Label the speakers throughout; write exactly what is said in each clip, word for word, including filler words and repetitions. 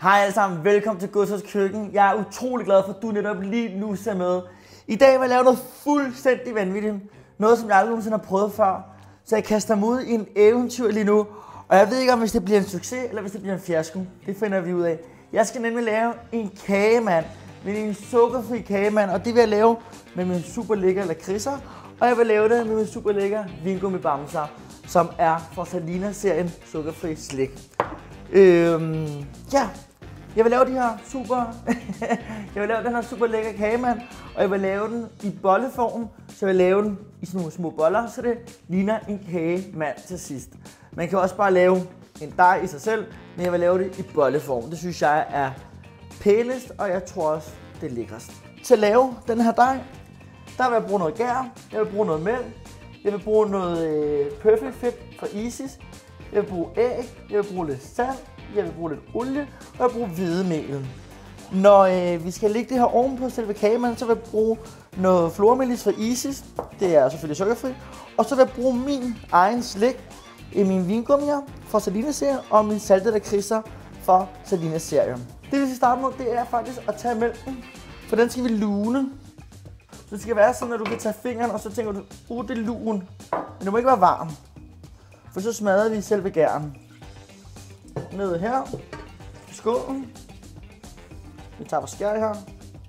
Speaker 1: Hej alle sammen, velkommen til Gustavs Køkken. Jeg er utrolig glad for, at du netop lige nu ser med. I dag vil jeg lave noget fuldstændig vanvittigt. Noget, som jeg aldrig nogensinde har prøvet før. Så jeg kaster mig ud i en eventyr lige nu. Og jeg ved ikke, om hvis det bliver en succes, eller hvis det bliver en fiasko. Det finder vi ud af. Jeg skal nemlig lave en kagemand. Men en sukkerfri kagemand. Og det vil jeg lave med min super lækker lakridser. Og jeg vil lave det med min super lækker vingummibamser, som er fra Salina-serien sukkerfri slik. Øhm, ja, jeg vil lave de her super, jeg vil lave den her super lækker kagemand, og jeg vil lave den i bolleform, så jeg vil lave den i sådan nogle små boller, så det ligner en kagemand til sidst. Man kan også bare lave en dej i sig selv, men jeg vil lave det i bolleform. Det synes jeg er pænest, og jeg tror også, det er lækrest. Til at lave den her dej, der vil jeg bruge noget gær, jeg vil bruge noget mælk, jeg vil bruge noget øh, perfect fedt fra Isis. Jeg vil bruge æg, jeg vil bruge lidt salt, jeg vil bruge lidt olie, og jeg vil bruge hvedemel. Når øh, vi skal lægge det her ovenpå selve kagemanden, så vil jeg bruge noget flormelis fra Isis. Det er selvfølgelig sukkerfri. Og så vil jeg bruge min egen slik i mine vingummier fra Salina-serien og min saltede lakridser fra Salina-serien. Det vi skal starte med, det er faktisk at tage mælken, for den skal vi lune. Så det skal være sådan, at du kan tage fingeren, og så tænker du, uh, det er lun. Men det må ikke være varm. For så smadrer vi selve gæren. Ned her. Skålen. Vi tager vores skær her.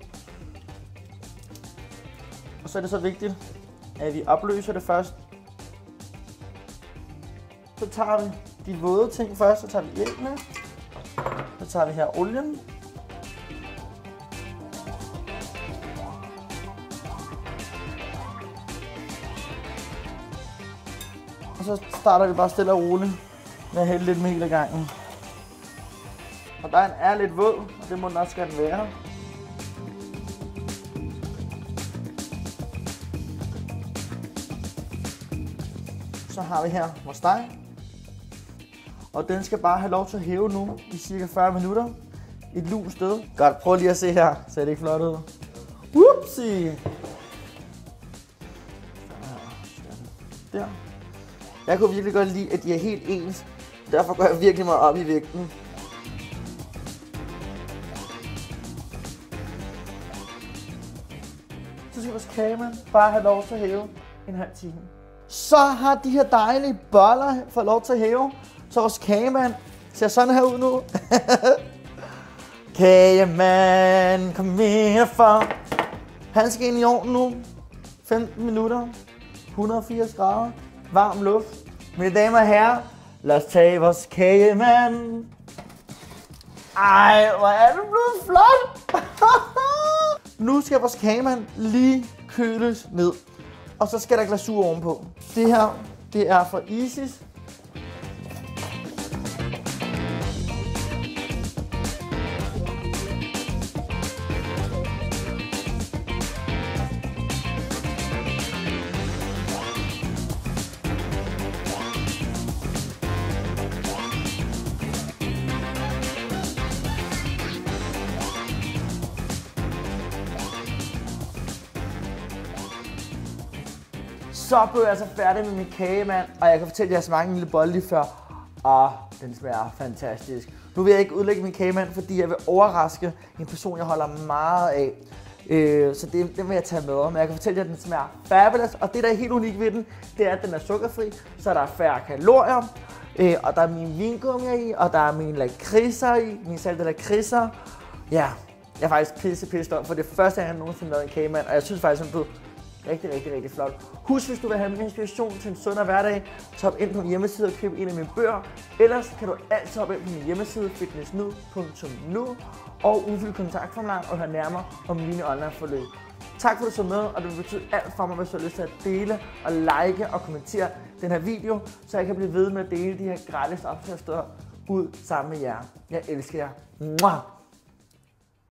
Speaker 1: Og så er det så vigtigt, at vi opløser det først. Så tager vi de våde ting først. Så tager vi æggene. Så tager vi her olien. Og så starter vi bare stille og roligt med at hælde lidt mel ad gangen. Og dejen er lidt våd, og det må den også gerne være. Så har vi her vores dej. Og den skal bare have lov til at hæve nu i cirka fyrre minutter. Et lunt sted. Godt, prøv lige at se her. Ser det ikke flot ud? Whoopsie! Der. Jeg kunne virkelig godt lide, at de er helt ens. Derfor går jeg virkelig meget op i vægten. Så skal vores kagemand bare have lov til at hæve en halv time. Så har de her dejlige boller fået lov til at hæve. Så vores kagemand ser sådan her ud nu. Kagemand, kom herfor. Han skal ind i ovnen nu. femten minutter. et hundrede og firs grader. Varm luft. Mine damer og herrer, lad os tage vores kagemand. Ej, hvor er det blevet flot! Nu skal vores kagemand lige køles ned. Og så skal der glasur ovenpå. Det her, det er fra Isis. Så blev jeg altså færdig med min kagemand, og jeg kan fortælle, at jeg har smagt en lille bolle lige før. Og den smager fantastisk. Nu vil jeg ikke udlægge min kagemand, fordi jeg vil overraske en person, jeg holder meget af. Øh, så det, den vil jeg tage med, men jeg kan fortælle, at den smager fabulous. Og det, der er helt unikt ved den, det er, at den er sukkerfri, så der er færre kalorier. Øh, og der er mine vingummier i, og der er mine lakridser i, mine saltede lakridser. Ja, jeg er faktisk pisse pisse om, for det er første gang, jeg nogensinde lavede en kagemand, og jeg synes faktisk, at den blev rigtig, rigtig, rigtig flot. Husk, hvis du vil have mere inspiration til en sundere hverdag, så hop ind på min hjemmeside og køb en af mine bøger. Ellers kan du altid hoppe ind på min hjemmeside fitness nu punktum nu og udfylde kontaktformular og høre nærmere om mine online forløb. Tak for at du så med, og det vil betyde alt for mig, hvis du har lyst til at dele og like og kommentere den her video, så jeg kan blive ved med at dele de her gratis opskrifter ud sammen med jer. Jeg elsker jer. Mwah!